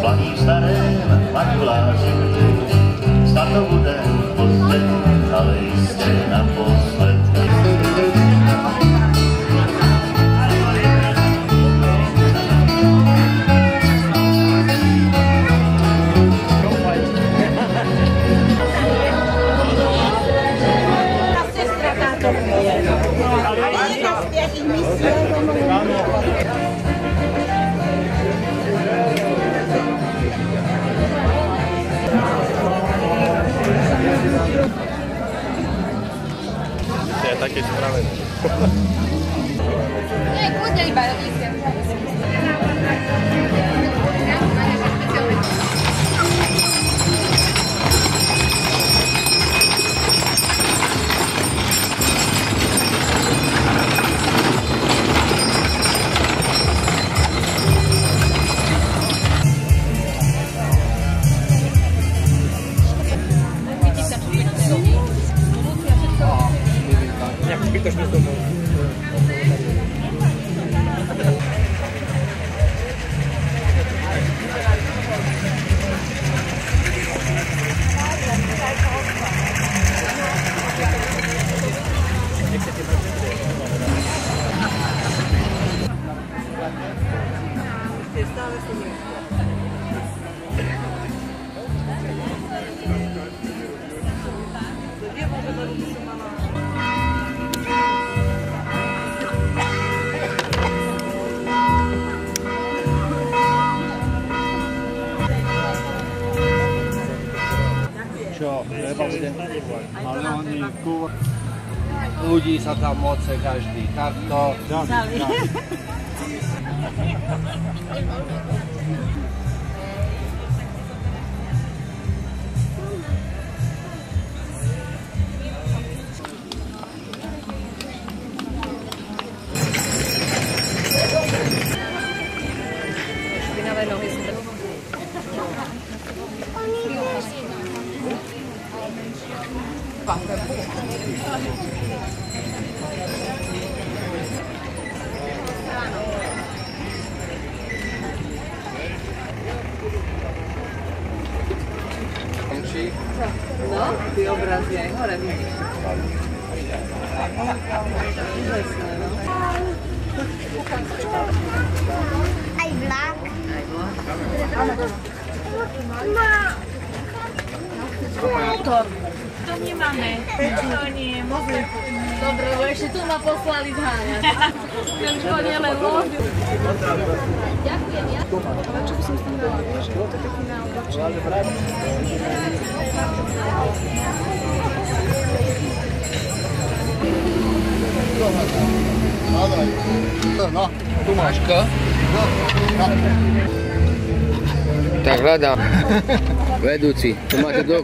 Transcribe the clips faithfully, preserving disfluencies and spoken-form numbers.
Spaní v starém makuláři, snad to bude pozdě, ale jistě naposled. To je také spravené. Nie, kurde, iba isté. Čo, treba bude, ale oni kur, ľudí sa tam moce každý, takto. Špinavé nohy sú tak. No, ty obrazy aj hore vidíš. Úžasné, no. Aj vlak. Aj vlak. Motor. To nemáme. To nie, mohli. Dobre, lebo ešte tu ma poslali zháňať. Ten škodele loď. Ďakujem, ja. Čo by som s tým dala, vieš? To je taký na obočení. No, tu máška. Tak hľadám. Vedúci, tu máte do...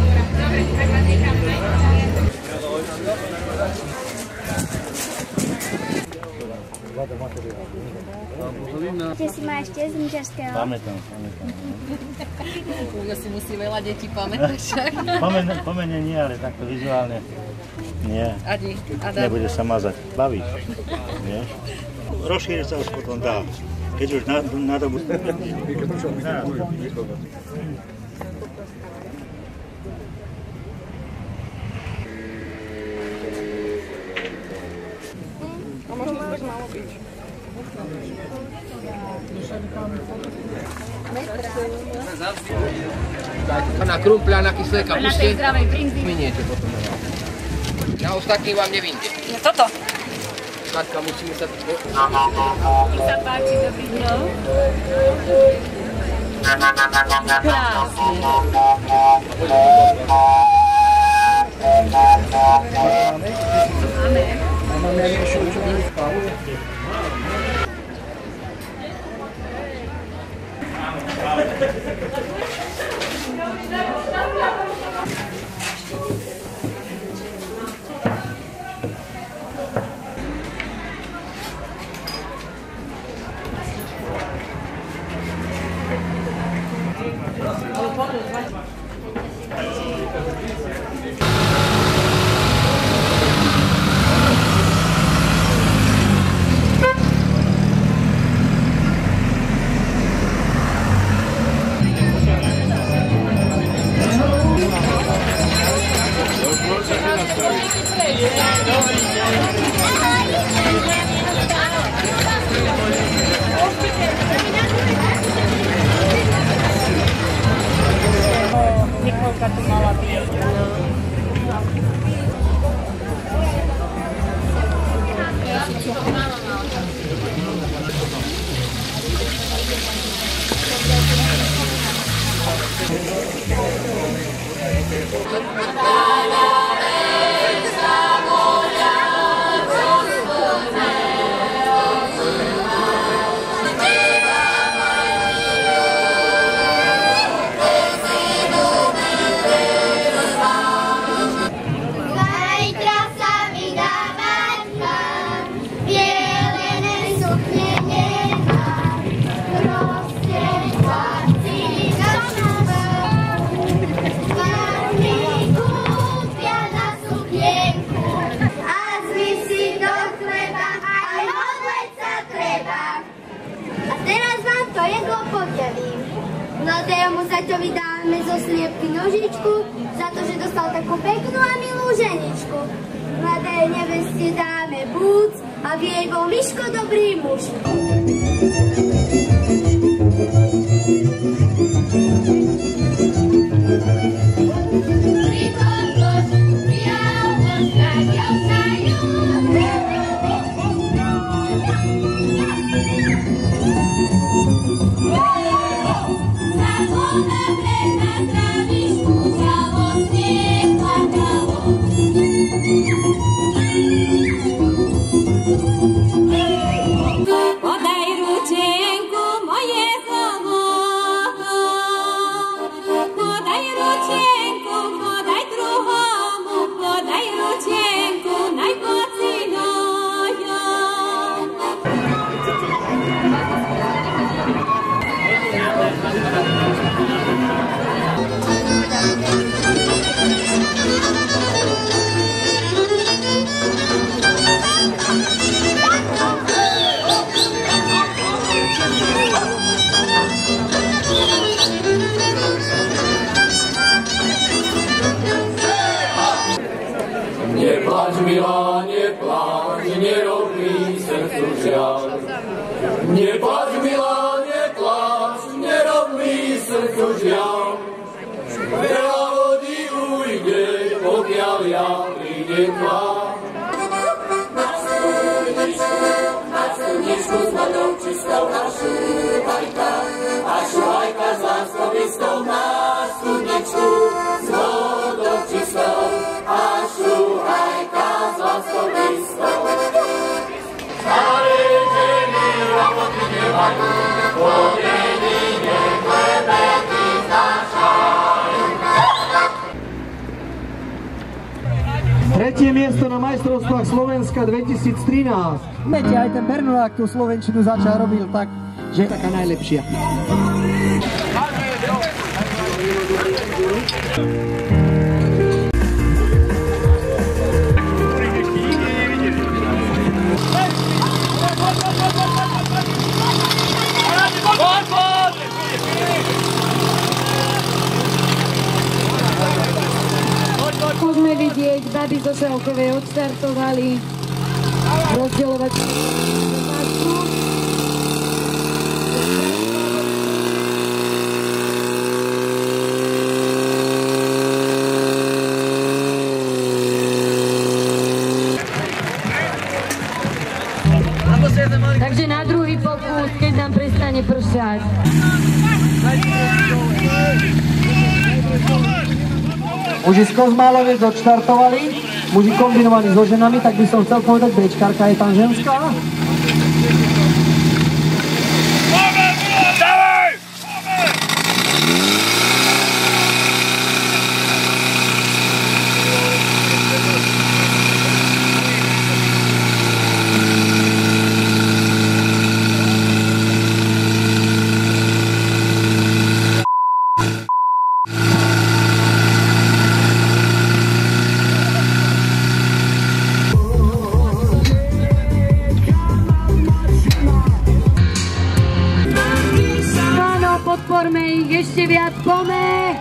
Kde si má ešte z lyžařského? Pamätám, pamätám. Kúľo si musí veľa detí pamätať však. Pomene nie, ale takto vizuálne nie. Adi, Adam. Nebude sa mazať. Bavíš? Vieš? Rozšíriť sa už potom dá. Keď už na, na dobu... Na krumple a na kyslé kapuste. Na tej zdravej brinzy. Miniete potom. Na ostatní vám nevíte. Je toto. Katka, musíme sa... Mi sa páči, dobrý deň. Krásne. Máme. Zuzka tu mala byť. Mladému zaťovi dáme zo sliepky nožičku, za to, že dostal takú peknú a milú ženičku. Mladej neveste dáme búc a v jej bol Miško dobrý muž. Nepláč, milá, nepláč, nerob mi srdcu žiaľ. Nepláč, milá, nepláč, nerob mi srdcu žiaľ. Veľa vody ujde, pokiaľ ja prídem k vám. Máš studničku, máš studničku s vodou čistou a šúhajka, a šúhajka s láskou istou. Máš studničku s vodou čistou a šúhajka s láskou istou. Staré ženy roboty nemajú, po dedine klebety znášajú. Tretie miesto na majstrovstvách Slovenska dvetisíctrinásť. Viete, aj ten Bernulák tú slovenčinu začal robil tak, že je taká najlepšia. Môžeme vidieť, baby zo Šalkovej odstartovali rozdielovať otázku. Takže na druhý pokus, keď nám prestane pršať. Muži z Kozmálovec odštartovali, muži kombinovaní so ženami, tak by som chcel povedať, bečkárka je tam ženská. Podporme ich ešte viac, pome!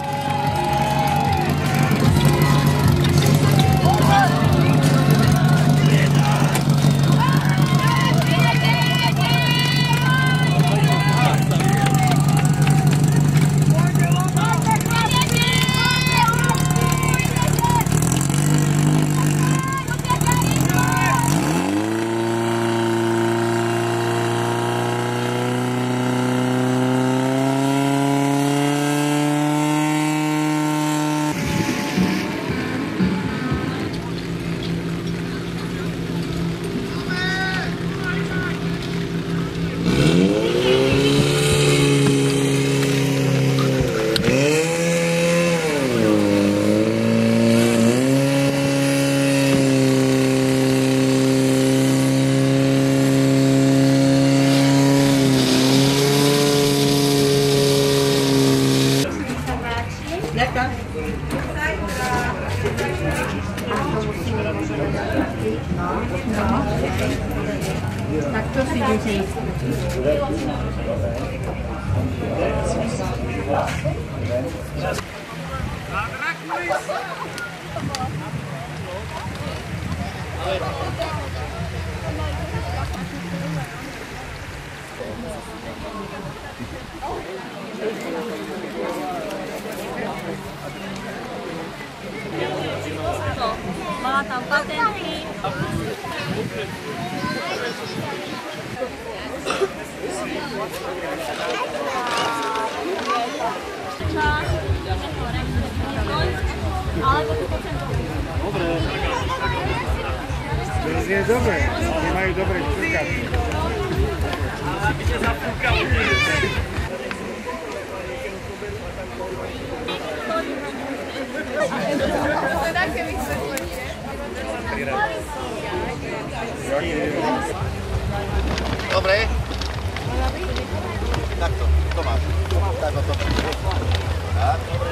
Mala tam patenty. Dobre. To znie dobre, oni majú dobre čurkáky. Dobre. Takto, to máš. Tak o to. Tak, dobre.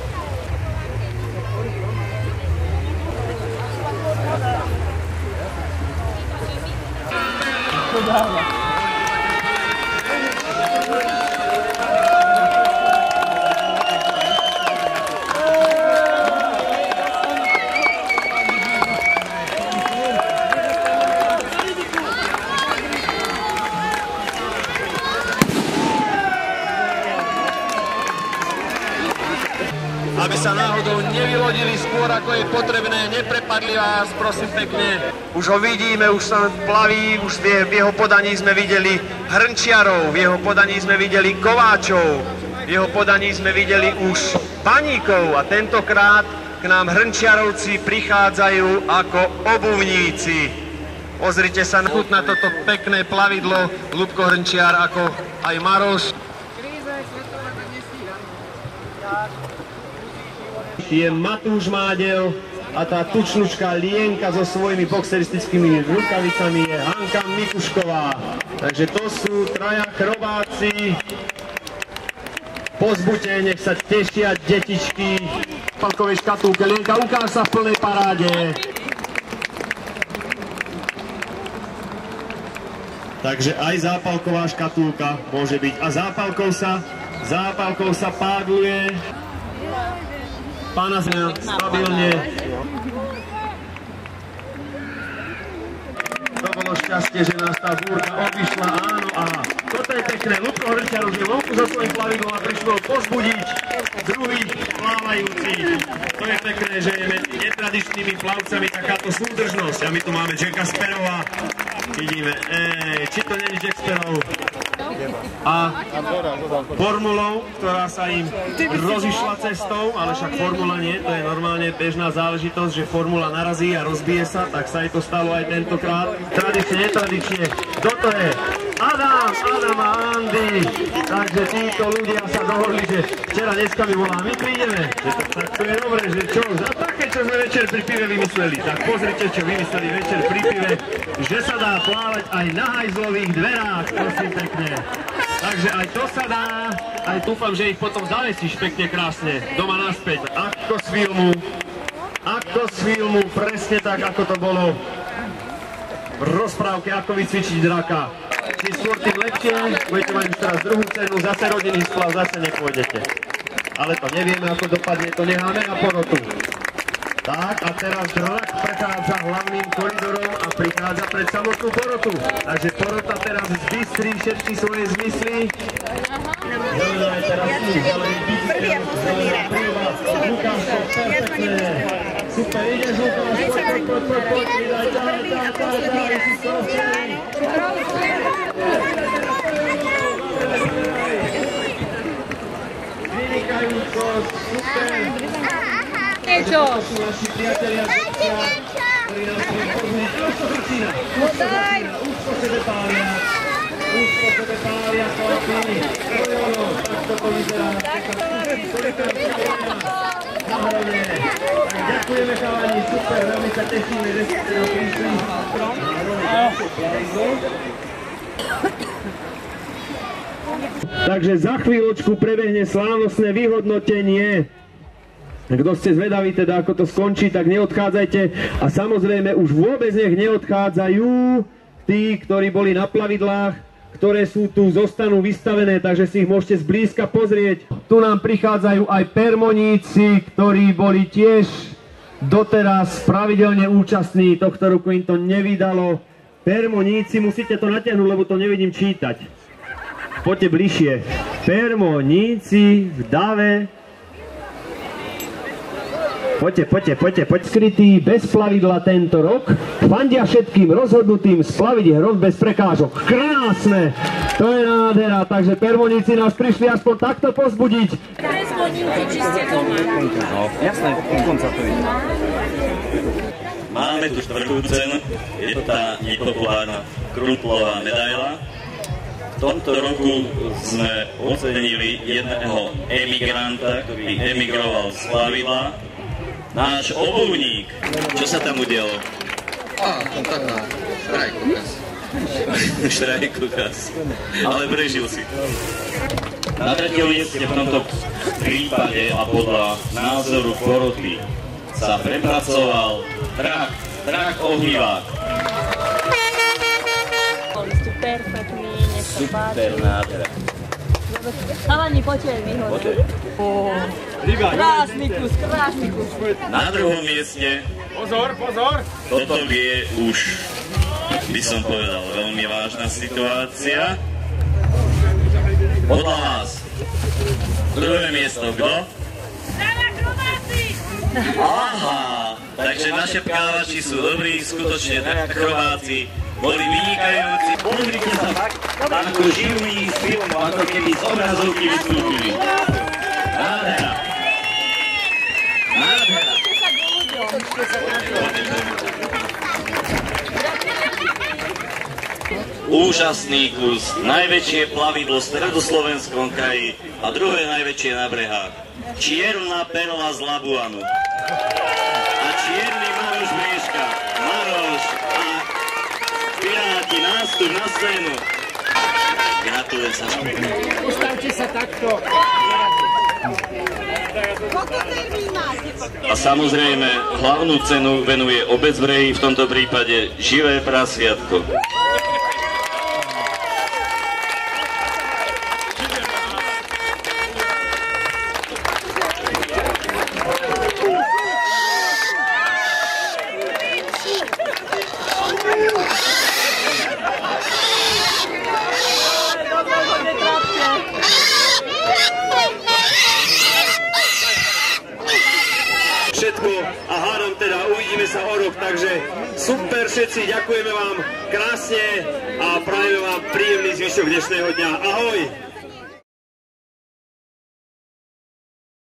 Aby sa náhodou nevylodili skôr, ako je potrebné, neprepadli vás, prosím pekne. Už ho vidíme, už sa plaví, už v jeho podaní sme videli hrnčiarov, v jeho podaní sme videli kováčov, v jeho podaní sme videli už baníkov a tentokrát k nám hrnčiarovci prichádzajú ako obuvníci. Pozrite sa na toto pekné plavidlo, Ľubko Hrnčiar, ako aj Maroš. Je Matúš Mádel a tá tučnučka Lienka so svojimi boxeristickými rukavicami je Hanka Mikušková. Takže to sú traja chrobáci. Pozbuďte, nech sa tešia detičky. Palkovej škatulke Lienka, ukáž sa v plnej paráde. Takže aj zápalková škatulka môže byť. A zápalkou sa, zápalkou sa pádluje. Pána Zňa, stabilne. To bolo šťastie, že nás tá búrka obišla, áno, aha. Toto je pekné, Ľubko Hrnčiar už je vonku so svojím plavidlom a prišlo pozbudiť druhých plávajúcich. To je pekné, že je medzi netradičnými plavcami takáto súdržnosť. A my tu máme Jacka Sparrowa. Vidíme, ej, či to není Jack Sparrow. A formulou, ktorá sa im rozišla cestou, ale však formula nie, to je normálne bežná záležitosť, že formula narazí a rozbije sa, tak sa jej to stalo aj tentokrát. Tradične, netradične, kto to je? Adam, Adam a Andy. Takže títo ľudia sa dohodli, že včera, dneska mi volá, my prídeme. Tak to je dobré, že čo? Za také, čo sme večer pri pive vymysleli. Tak pozrite, čo vymysleli večer pri pive, že sa dá plávať aj na hajzlových dverách, prosím pekne. Takže aj to sa dá, aj dúfam, že ich potom zavesíš pekne krásne doma naspäť. Ako z filmu, ako z filmu, presne tak, ako to bolo v rozprávke, ako vycvičiť draka. Čím skôr, tým lepšie, budete mať už teraz druhú cenu, zase rodinný splav, zase nepôjdete. Ale to nevieme, ako dopadne, to necháme na porotu. Tak, a teraz drak prechádza hlavným koridorom a prichádza pred samotnú porotu. Takže porota teraz zbystrí všetky svoje zmysly. Zelená je teraz tu, zelený bicykl, zelená príva, Lukáško, perfektné. Super, ideš Lukáš, poď, poď, poď, poď, poď, vydaj, ťahaj, ťahaj, ťahaj, ťahaj, si skoro vstrej. Vynikajúco, super. Niečo. To sú naši priatelia, ktorí nás chcú pozbudiť. Už to začína, už to začína, už po sebe pália, už po sebe pália chlapí. Ojojo, tak toto vyzerá. Záhrovne. Ďakujeme chalani, super, veľmi sa tešíme, že ste nám prišli. Takže za chvíľočku prebehne slávnostné vyhodnotenie. Kto ste zvedaví teda, ako to skončí, tak neodchádzajte. A samozrejme už vôbec nech neodchádzajú tí, ktorí boli na plavidlách, ktoré sú tu, zostanú vystavené, takže si ich môžete zblízka pozrieť. Tu nám prichádzajú aj permoníci, ktorí boli tiež doteraz pravidelne účastní, tohto roku im to nevydalo. Permoníci, musíte to natiahnuť, lebo to nevidím čítať. Poďte bližšie. Permoníci v dave. Poďte, poďte, poďte, poďte. Skrytí bez plavidla tento rok. Fandia všetkým rozhodnutým splaviť hrob bez prekážok. Krásne! To je nádhera, takže permoníci nás prišli aspoň takto pozbudiť. Permoníci, či ste doma? No, jasné, konca to je. Máme tu štvrtú cenu, je to tá nepopulárna Krumplová medaila. V tomto roku sme ocenili jedného emigranta, ktorý emigroval z plavidla. Náš obuvník. Čo sa tam udialo? Á, tam taká štrajkukaz. Štrajkukaz. Ale prežil si. Na tretie mieste v tomto prípade a podľa názoru poroty sa prepracoval Drach, Drach Ohnivák. Boli ste perfektní, nech sa páči. Super nádhera. Chalani, poďte výhodne. Krásny kus, krásny kus. Na druhom mieste... Pozor, pozor! Toto je už, by som povedal, veľmi vážna situácia. Podľa vás. Druhé miesto, kto? Aha, takže naše pkávači sú dobrí, skutočne Chrováci boli vynikajúci. Pozrite sa tak, ako živní z filmu, ako keby z obrazovky vystúpili. Nádhera. Nádhera. Úžasný kus, najväčšie plavidlo v stredoslovenskom kraji a druhé najväčšie na brehách. Čierna perla z Labuanu. A čierny Maroš Brieška. Maroš a Piráti, nástup na scénu. Gratulujem sa. Postavte sa takto. A samozrejme, hlavnú cenu venuje obec Brehy, v tomto prípade živé prasviatko. Všetko a hádam teda uvidíme sa o rok, takže super všetci, ďakujeme vám krásne a prajeme vám príjemný zvyšok dnešného dňa. Ahoj!